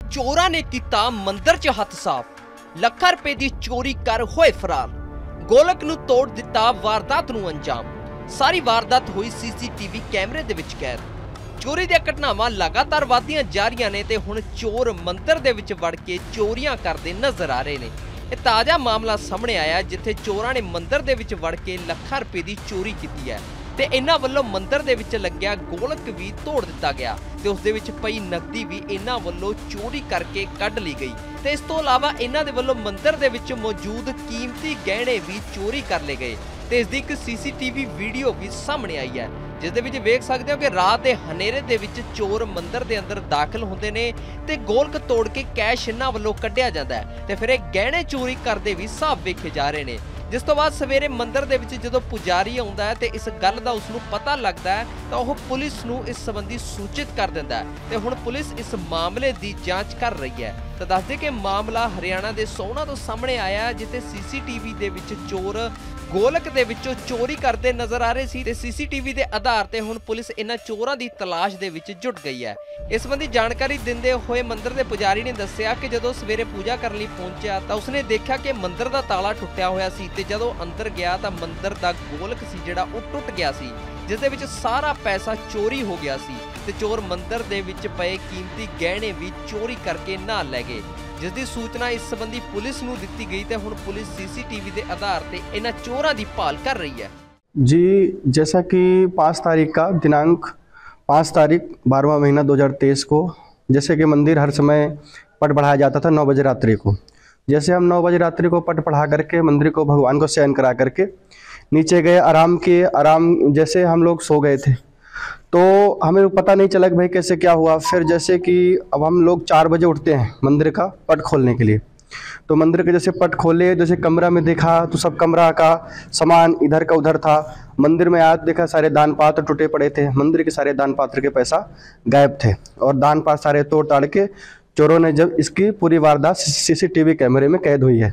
चोरां ने कीता मंदिर च हथ साफ, ਲੱਖਾਂ रुपए की चोरी कर होए फरार। गोलक नूं तोड़ दिता वारदात नूं अंजाम। सारी वारदात हुई सीसीटीवी कैमरे दे विच कैद। चोरी दी घटनावां लगातार वधदियां जा रहीआं ने ते हुण चोर मंदिर दे विच वड़ के चोरियां करदे नजर आ रहे ने। ਇਹ ਤਾਜ਼ਾ ਮਾਮਲਾ ਸਾਹਮਣੇ ਆਇਆ ਜਿੱਥੇ ਚੋਰਾਂ ਨੇ ਮੰਦਿਰ ਦੇ ਵਿੱਚ ਵੜ ਕੇ ਲੱਖਾਂ ਰੁਪਏ ਦੀ ਚੋਰੀ ਕੀਤੀ ਹੈ ਤੇ ਇਹਨਾਂ ਵੱਲੋਂ ਮੰਦਿਰ ਦੇ ਵਿੱਚ ਲੱਗਿਆ ਗੋਲਕ ਵੀ ਤੋੜ ਦਿੱਤਾ ਗਿਆ ਤੇ ਉਸ ਦੇ ਵਿੱਚ ਪਈ ਨਕਦੀ ਵੀ ਇਹਨਾਂ ਵੱਲੋਂ ਚੋਰੀ ਕਰਕੇ ਕੱਢ ਲਈ ਗਈ ਤੇ ਇਸ ਤੋਂ ਇਲਾਵਾ ਇਹਨਾਂ ਦੇ ਵੱਲੋਂ ਮੰਦਿਰ ਦੇ ਵਿੱਚ ਮੌਜੂਦ ਕੀਮਤੀ ਗਹਿਣੇ ਵੀ ਚੋਰੀ ਕਰ ਲਏ ਗਏ ਤੇ ਇਸ ਦੀ ਇੱਕ ਸੀਸੀਟੀਵੀ ਵੀਡੀਓ ਵੀ ਸਾਹਮਣੇ ਆਈ ਹੈ जिस दे विच वेख सकते हो कि रात के हनेरे दे विच चोर मंदिर के अंदर दाखिल होंदे ने ते गोलक तोड़ के कैश इन्हां वल्लों कढिया जांदा है ते फिर इह गहने चोरी करदे भी साफ वेखे जा रहे ने। जिस तो बाद सवेरे मंदिर दे विच जदों पुजारी आउंदा है ते इस गल दा उसनूं पता लगदा है तां ओह पुलिस नूं इस संबंधी सूचित कर दिंदा है ते हुण पुलिस इस मामले की जांच कर रही है। तो दस दे कि मामला हरियाणा के सोहना तो सामने आया जिथे सीसीटीवी दे विच चोर गोलक दे विचों चोरी करते नजर आ रहे सी ते सीसीटीवी के आधार ते हुण पुलिस इन्हां चोरां दी तलाश दे विच जुट गई है। इस संबंधी जानकारी दिंदे होए मंदिर के पुजारी ने दस्सिया कि जदों सवेरे पूजा करने लई पहुंचा तां उसने देखा कि मंदिर का ताला टुटिया होया सी ते जदों अंदर गया तां मंदिर दा गोलक सी जिहड़ा ओह टुट गया सी जिस दे विच सारा पैसा चोरी हो गया सी ते चोर मंदिर दे विच पए कीमती गहणे भी चोरी करके नाल लै गए जिसकी सूचना इस संबंधी पुलिस नूं दित्ती गई ते हुण पुलिस सीसीटीवी के आधार ते इन्हां चोरां दी भाल कर रही है। जी, जैसा कि 5 तारीख का दिनांक 5 तारीख 12वां महीना 2023 को जैसे कि मंदिर हर समय पट बढ़ाया जाता था 9 बजे रात्रि को। जैसे हम 9 बजे रात्रि को पट पढ़ा करके मंदिर को भगवान को शयन करा करके नीचे गए, आराम किए। आराम जैसे हम लोग सो गए थे तो हमें पता नहीं चला कि भाई कैसे क्या हुआ। फिर जैसे कि अब हम लोग 4 बजे उठते हैं मंदिर का पट खोलने के लिए, तो मंदिर के जैसे पट खोले, जैसे कमरा में देखा तो सब कमरा का सामान इधर का उधर था। मंदिर में आया तो देखा सारे दान पात्र टूटे पड़े थे, मंदिर के सारे दान पात्र के पैसा गायब थे और दान पात्र सारे तोड़ ताड़ के चोरों ने जब इसकी पूरी वारदात सीसीटीवी कैमरे में कैद हुई है।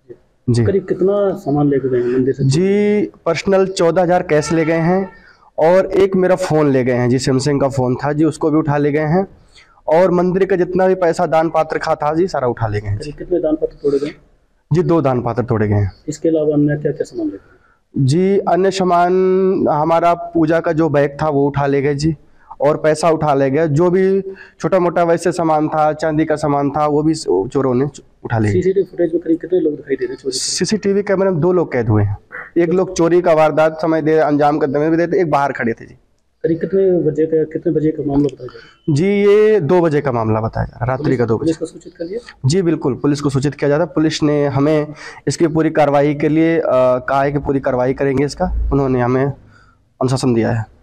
जी, करीब कितना सामान लेके गए मंदिर से? जी, पर्सनल 14,000 कैश ले गए हैं और एक मेरा फ़ोन ले गए हैं जी, सैमसंग का फ़ोन था जी, उसको भी उठा ले गए हैं और मंदिर का जितना भी पैसा दान पात्र का था जी सारा उठा ले गए हैं। कितने दान पात्र तोड़े गए? जी, 2 दान पात्र तोड़े गए हैं। इसके अलावा अन्य क्या क्या सामान ले गए? जी, अन्य सामान हमारा पूजा का जो बैग था वो उठा ले गए जी और पैसा उठा ले गए। जो भी छोटा मोटा वैसे सामान था, चांदी का सामान था, वो भी चोरों ने उठा ले गए। सीसीटीवी फुटेज में करीब कितने लोग दिखाई दे रहे हैं? सीसीटीवी कैमरे में 2 लोग कैद हुए हैं। एक लोग चोरी का वारदात समय दे अंजाम करते हुए थे, एक बाहर खड़े थे जी। करीब कितने बजे का मामला बताया जा रहा है? जी, ये 2 बजे का मामला बताया जा रहा है, रात्रि का 2 बजे। पुलिस को सूचित कर दिया? जी बिल्कुल, पुलिस को सूचित किया जाता है। पुलिस ने हमें इसकी पूरी कार्रवाई के लिए कहा है कि पूरी कार्रवाई करेंगे इसका, उन्होंने हमें अनुशासन दिया है।